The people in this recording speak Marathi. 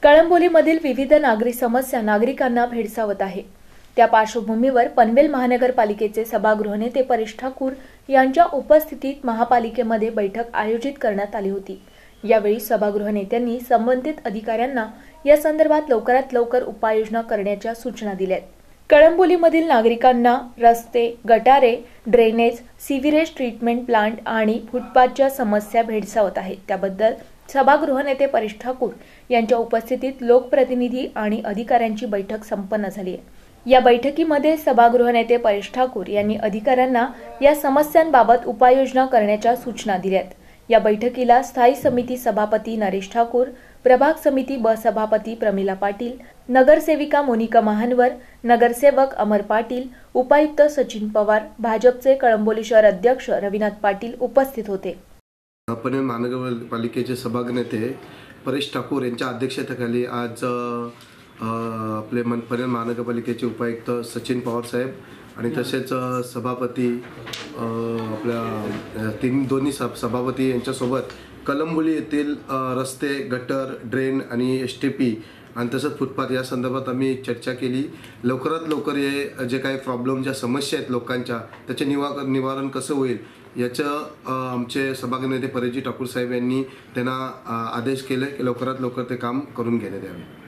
कळंबोलीमधील विविध नागरी समस्या नागरिकांना भेडसावत आहे। त्या पार्श्वभूमीवर पनवेल महानगरपालिकेचे सभागृह नेते परेश ठाकूर यांच्या उपस्थितीत महापालिकेमध्ये बैठक आयोजित करण्यात आली होती। यावेळी सभागृह नेत्यांनी संबंधित अधिकाऱ्यांना या संदर्भात लवकरात लवकर उपाययोजना करण्याच्या सूचना दिल्या। कळंबोलीमधील नागरिकांना रस्ते, गटारे, ड्रेनेज, सीवरेज ट्रीटमेंट प्लांट आणि फुटपाथच्या समस्या भेडसावत आहेत। त्याबद्दल सभागृह नेते परेश ठाकूर यांच्या उपस्थितीत लोकप्रतिनिधी आणि अधिकाऱ्यांची बैठक संपन्न झाली आहे। या बैठकीमध्ये सभागृह नेते परेश ठाकूर यांनी अधिकाऱ्यांना या समस्यांबाबत उपाययोजना करण्याच्या सूचना दिल्यात। या बैठकीला स्थायी समिती सभापती नरेश ठाकूर, प्रभाग समिती ब सभापती प्रमिला पाटील, नगरसेविका मोनिका महानवर, नगरसेवक अमर पाटील, उपायुक्त सचिन पवार, भाजपचे कळंबोली शहर अध्यक्ष रविनाथ पाटील उपस्थित होते। पनवेल महानगरपालिकेचे सभागृह नेते परेश ठाकूर यांच्या अध्यक्षतेखाली आज आपले पनवेल महानगरपालिकेचे उपायुक्त सचिन पवार साहेब आणि तसेच सभापती आपल्या दोन्ही सभापती यांच्यासोबत कळंबोली येथील रस्ते, गटर, ड्रेन आणि STP आणि तसंच फुटपाथ या संदर्भात आम्ही चर्चा केली। लवकरात लवकर हे जे काही प्रॉब्लेम ज्या समस्या आहेत लोकांच्या त्याचे निवारण कसं होईल याचं आमचे सभागृह नेते परेशजी ठाकूर साहेब यांनी त्यांना आदेश केले की लवकरात लवकर ते काम करून घेण्यात यावे।